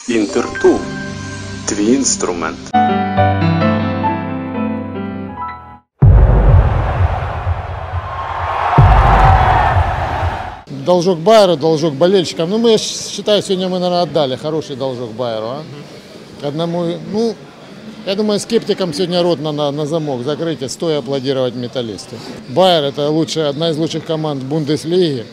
Інтертул – твій інструмент. Должок Байеру, должок болельщикам. Ну, я считаю, сегодня мы, наверное, отдали хороший должок Байеру. Одному, я думаю, скептикам сегодня рот на замок закрыть и стоя аплодировать Металлисту. Байер – это одна из лучших команд Бундеслиги.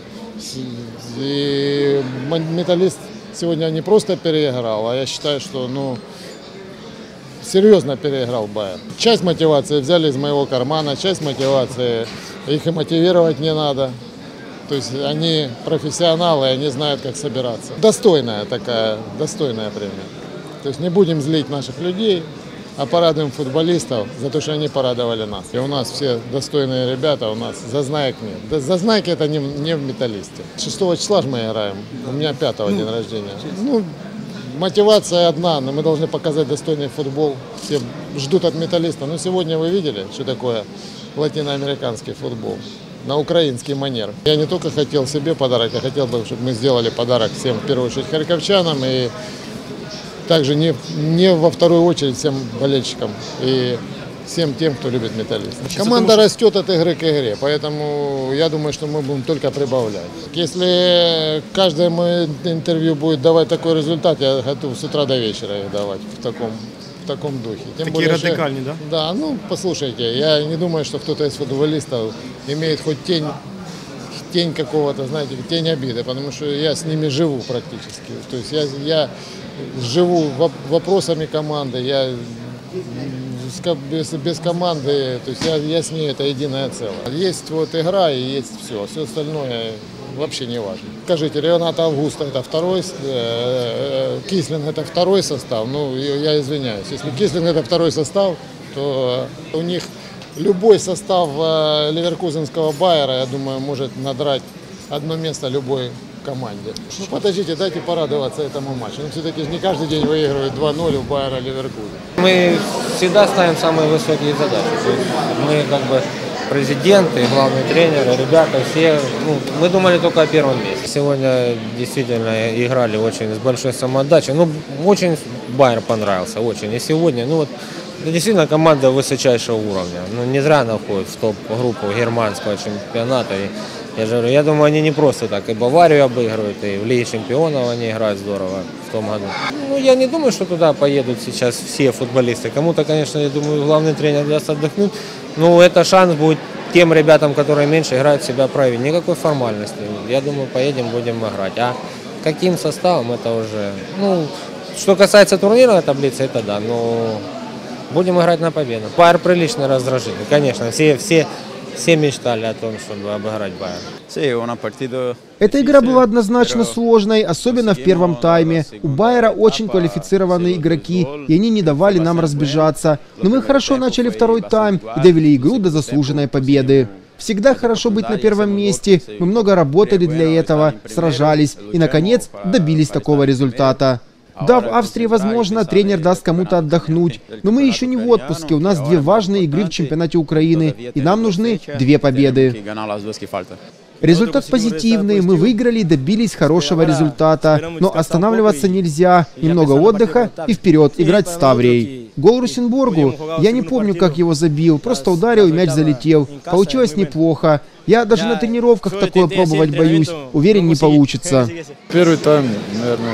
И Металлист сегодня не просто переиграл, а я считаю, что серьезно переиграл Байер. Часть мотивации взяли из моего кармана, часть мотивации их и мотивировать не надо. То есть они профессионалы, они знают, как собираться. Достойная премия. То есть не будем злить наших людей, а порадуем футболистов за то, что они порадовали нас. И у нас все достойные ребята, у нас зазнаек нет. Зазнайки это не в Металлисте. 6 числа же мы играем, у меня 5-го день рождения. Мотивация одна, но мы должны показать достойный футбол. Все ждут от Металлиста. Но сегодня вы видели, что такое латиноамериканский футбол. На украинский манер. Я не только хотел себе подарок, я хотел бы, чтобы мы сделали подарок всем, в первую очередь, харьковчанам и также не во вторую очередь всем болельщикам и всем тем, кто любит Металлист. Команда растет от игры к игре, поэтому я думаю, что мы будем только прибавлять. Если каждое мое интервью будет давать такой результат, я готов с утра до вечера их давать в таком духе. Такие радикальные, да? Да, послушайте, я не думаю, что кто-то из футболистов имеет хоть тень какого-то, знаете, тень обиды, потому что я с ними живу практически. То есть я живу вопросами команды, я без команды, то есть я с ней, это единое целое. Есть игра и есть все остальное вообще не важно. Скажите, Рената Августа это второй, Кислинг это второй состав, я извиняюсь. Если Кислинг это второй состав, то у них любой состав ливеркузенского Байера, я думаю, может надрать одно место любой команде. Подождите, дайте порадоваться этому матчу. Все-таки не каждый день выигрывают 2-0 у Байера Ливеркузен. Мы всегда ставим самые высокие задачи. То есть мы президенты, главные тренеры, ребята, все, мы думали только о первом месте. Сегодня действительно играли очень с большой самоотдачей. Очень Байер понравился, очень. И сегодня, действительно команда высочайшего уровня. Не зря она входит в топ-группу германского чемпионата. И, я думаю, они не просто так и Баварию обыгрывают, и в Лиге чемпионов они играют здорово в том году. Я не думаю, что туда поедут сейчас все футболисты. Кому-то, конечно, я думаю, главный тренер даст отдохнуть. Это шанс будет тем ребятам, которые меньше играют, себя проявить. Никакой формальности. Я думаю, поедем, будем играть. А каким составом, это уже... что касается турнирной таблицы, это да. Но будем играть на победу. Байер прилично раздражили. Конечно, все мечтали о том, чтобы обыграть Байер. Эта игра была однозначно сложной, особенно в первом тайме. У Байера очень квалифицированные игроки, и они не давали нам разбежаться. Но мы хорошо начали второй тайм и довели игру до заслуженной победы. Всегда хорошо быть на первом месте. Мы много работали для этого, сражались и, наконец, добились такого результата. Да, в Австрии, возможно, тренер даст кому-то отдохнуть. Но мы еще не в отпуске. У нас 2 важные игры в чемпионате Украины. И нам нужны 2 победы. Результат позитивный. Мы выиграли и добились хорошего результата. Но останавливаться нельзя. Немного отдыха и вперед играть с Таврией. Гол Русенбургу. Я не помню, как его забил. Просто ударил и мяч залетел. Получилось неплохо. Я даже на тренировках такое пробовать боюсь. Уверен, не получится. Первый тайм, наверное...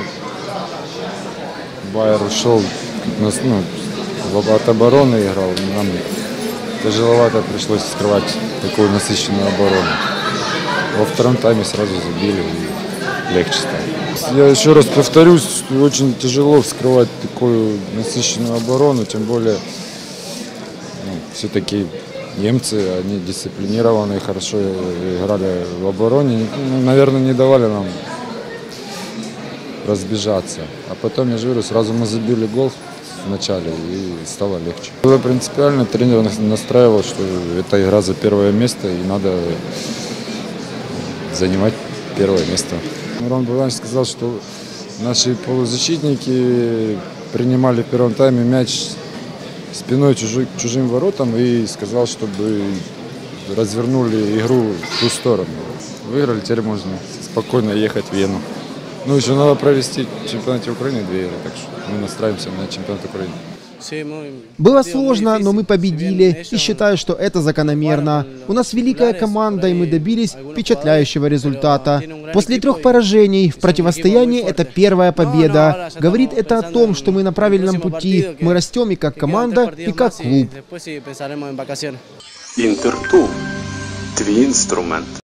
Байер ушел, от обороны играл, нам тяжеловато пришлось скрывать такую насыщенную оборону. Во втором тайме сразу забили и легче стало. Я еще раз повторюсь, что очень тяжело вскрывать такую насыщенную оборону, тем более все-таки немцы, они дисциплинированные, хорошо играли в обороне, наверное, не давали нам разбежаться. А потом, я же говорю, сразу мы забили гол в начале и стало легче. Было принципиально, тренер настраивал, что это игра за первое место и надо занимать первое место. Роман Богданович сказал, что наши полузащитники принимали в первом тайме мяч спиной к чужим воротам и сказал, чтобы развернули игру в ту сторону. Выиграли, теперь можно спокойно ехать в Вену. Ну, еще надо провести в чемпионате Украины 2 игры, так что мы настраиваемся на чемпионат Украины. Было сложно, но мы победили, и считаю, что это закономерно. У нас великая команда, и мы добились впечатляющего результата. После 3 поражений в противостоянии это первая победа. Говорит это о том, что мы на правильном пути. Мы растем и как команда, и как клуб. Інтер 2. Твій інструмент.